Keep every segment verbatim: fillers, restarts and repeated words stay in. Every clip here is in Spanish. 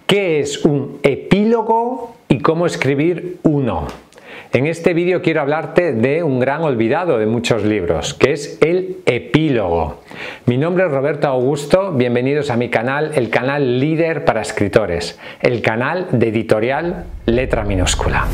¿Qué es un epílogo y cómo escribir uno? En este vídeo quiero hablarte de un gran olvidado de muchos libros, que es el epílogo. Mi nombre es Roberto Augusto, bienvenidos a mi canal, el canal líder para escritores, el canal de editorial Letra Minúscula.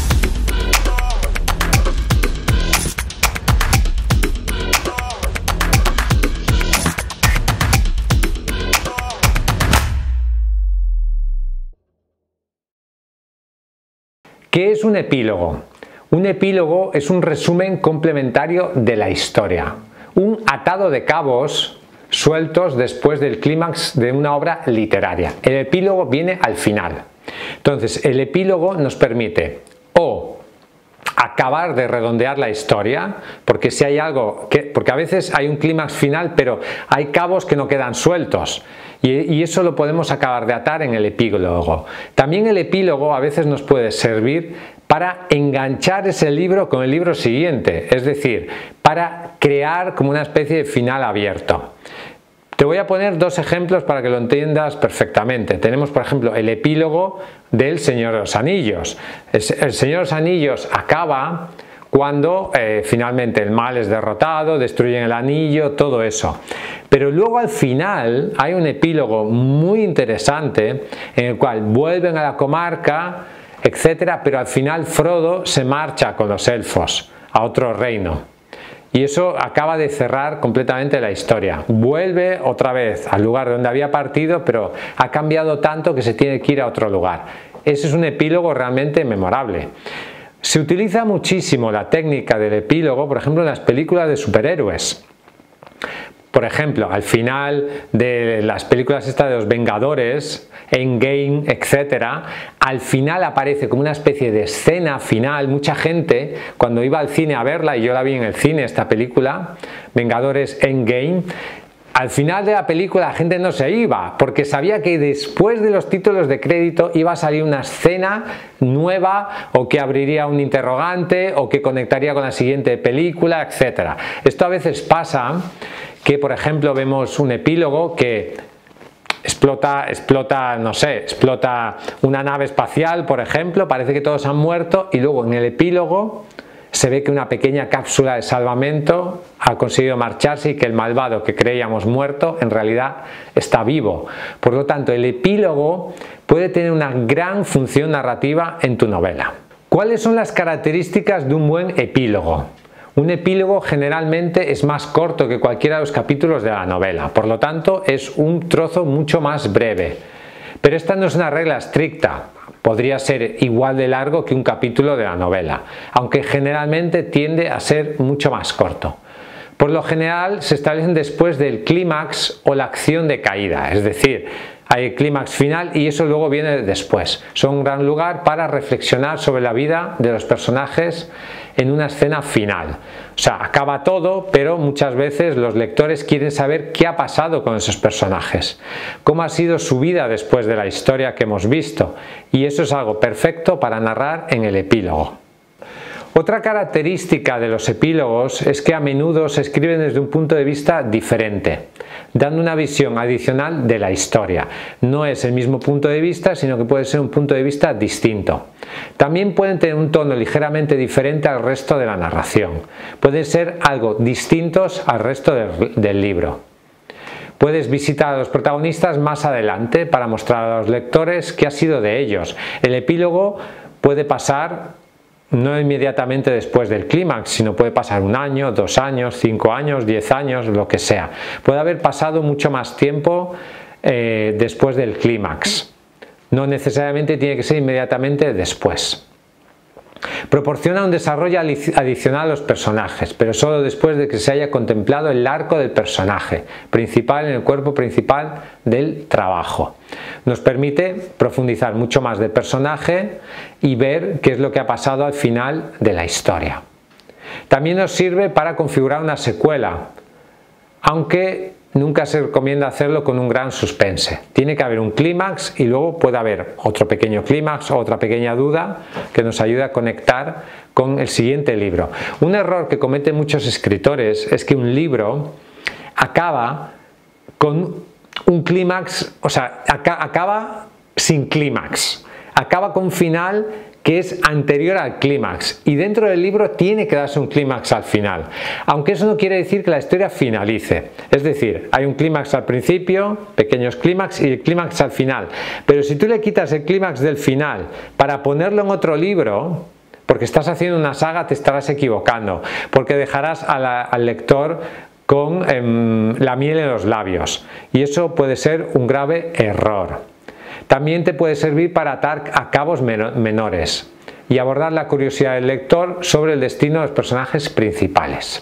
¿Qué es un epílogo? Un epílogo es un resumen complementario de la historia, un atado de cabos sueltos después del clímax de una obra literaria. El epílogo viene al final. Entonces, el epílogo nos permite o acabar de redondear la historia, porque si hay algo que, porque a veces hay un clímax final, pero hay cabos que no quedan sueltos. Y, y eso lo podemos acabar de atar en el epílogo. También el epílogo a veces nos puede servir para enganchar ese libro con el libro siguiente, es decir, para crear como una especie de final abierto. Te voy a poner dos ejemplos para que lo entiendas perfectamente. Tenemos, por ejemplo, el epílogo del Señor de los Anillos. El, el Señor de los Anillos acaba cuando eh, finalmente el mal es derrotado, destruyen el anillo, todo eso. Pero luego al final hay un epílogo muy interesante en el cual vuelven a la comarca, etcétera, pero al final Frodo se marcha con los elfos a otro reino. Y eso acaba de cerrar completamente la historia. Vuelve otra vez al lugar donde había partido, pero ha cambiado tanto que se tiene que ir a otro lugar. Ese es un epílogo realmente memorable. Se utiliza muchísimo la técnica del epílogo, por ejemplo, en las películas de superhéroes. Por ejemplo, al final de las películas estas de los Vengadores, Endgame, etcétera, al final aparece como una especie de escena final. Mucha gente, cuando iba al cine a verla, y yo la vi en el cine, esta película, Vengadores Endgame, al final de la película la gente no se iba, porque sabía que después de los títulos de crédito iba a salir una escena nueva, o que abriría un interrogante, o que conectaría con la siguiente película, etcétera. Esto a veces pasa, que por ejemplo vemos un epílogo que explota, explota, no sé, explota una nave espacial, por ejemplo, parece que todos han muerto, y luego en el epílogo se ve que una pequeña cápsula de salvamento ha conseguido marcharse y que el malvado que creíamos muerto en realidad está vivo. Por lo tanto, el epílogo puede tener una gran función narrativa en tu novela. ¿Cuáles son las características de un buen epílogo? Un epílogo generalmente es más corto que cualquiera de los capítulos de la novela, por lo tanto es un trozo mucho más breve. Pero esta no es una regla estricta. Podría ser igual de largo que un capítulo de la novela, aunque generalmente tiende a ser mucho más corto. Por lo general se establecen después del clímax o la acción de caída, es decir, hay el clímax final y eso luego viene después. Son un gran lugar para reflexionar sobre la vida de los personajes en una escena final. O sea, acaba todo, pero muchas veces los lectores quieren saber qué ha pasado con esos personajes, cómo ha sido su vida después de la historia que hemos visto, y eso es algo perfecto para narrar en el epílogo. Otra característica de los epílogos es que a menudo se escriben desde un punto de vista diferente, dando una visión adicional de la historia. No es el mismo punto de vista, sino que puede ser un punto de vista distinto. También pueden tener un tono ligeramente diferente al resto de la narración. Pueden ser algo distintos al resto del, del libro. Puedes visitar a los protagonistas más adelante para mostrar a los lectores qué ha sido de ellos. El epílogo puede pasar no inmediatamente después del clímax, sino puede pasar un año, dos años, cinco años, diez años, lo que sea. Puede haber pasado mucho más tiempo eh, después del clímax. No necesariamente tiene que ser inmediatamente después. Proporciona un desarrollo adicional a los personajes, pero solo después de que se haya contemplado el arco del personaje principal en el cuerpo principal del trabajo. Nos permite profundizar mucho más del personaje y ver qué es lo que ha pasado al final de la historia. También nos sirve para configurar una secuela, aunque nunca se recomienda hacerlo con un gran suspense. Tiene que haber un clímax y luego puede haber otro pequeño clímax o otra pequeña duda que nos ayude a conectar con el siguiente libro. Un error que cometen muchos escritores es que un libro acaba con un clímax, o sea, acaba sin clímax. Acaba con un final que es anterior al clímax y dentro del libro tiene que darse un clímax al final, aunque eso no quiere decir que la historia finalice. Es decir, hay un clímax al principio, pequeños clímax y el clímax al final, pero si tú le quitas el clímax del final para ponerlo en otro libro, porque estás haciendo una saga, te estarás equivocando, porque dejarás a la, al lector con eh, la miel en los labios y eso puede ser un grave error. También te puede servir para atar a cabos menores y abordar la curiosidad del lector sobre el destino de los personajes principales.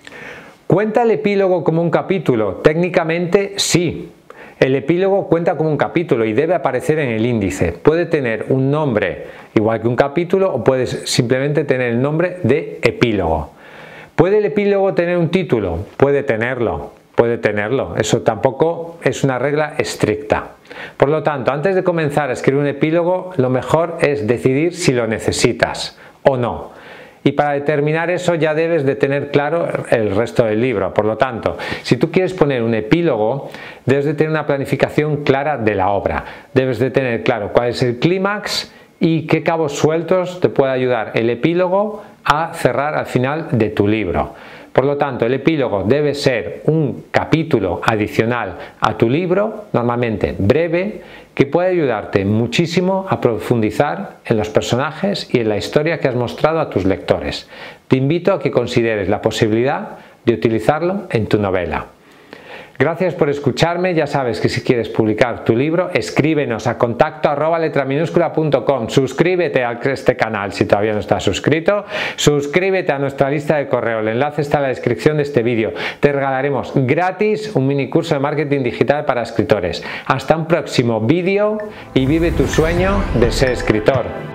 ¿Cuenta el epílogo como un capítulo? Técnicamente sí. El epílogo cuenta como un capítulo y debe aparecer en el índice. Puede tener un nombre igual que un capítulo o puede simplemente tener el nombre de epílogo. ¿Puede el epílogo tener un título? Puede tenerlo. Puede tenerlo, eso tampoco es una regla estricta. Por lo tanto, antes de comenzar a escribir un epílogo, lo mejor es decidir si lo necesitas o no. Y para determinar eso ya debes de tener claro el resto del libro. Por lo tanto, si tú quieres poner un epílogo, debes de tener una planificación clara de la obra. Debes de tener claro cuál es el clímax y qué cabos sueltos te puede ayudar el epílogo a cerrar al final de tu libro. Por lo tanto, el epílogo debe ser un capítulo adicional a tu libro, normalmente breve, que puede ayudarte muchísimo a profundizar en los personajes y en la historia que has mostrado a tus lectores. Te invito a que consideres la posibilidad de utilizarlo en tu novela. Gracias por escucharme, ya sabes que si quieres publicar tu libro, escríbenos a contacto arroba letra minúscula punto com, suscríbete a este canal si todavía no estás suscrito, suscríbete a nuestra lista de correo, el enlace está en la descripción de este vídeo, te regalaremos gratis un mini curso de marketing digital para escritores. Hasta un próximo vídeo y vive tu sueño de ser escritor.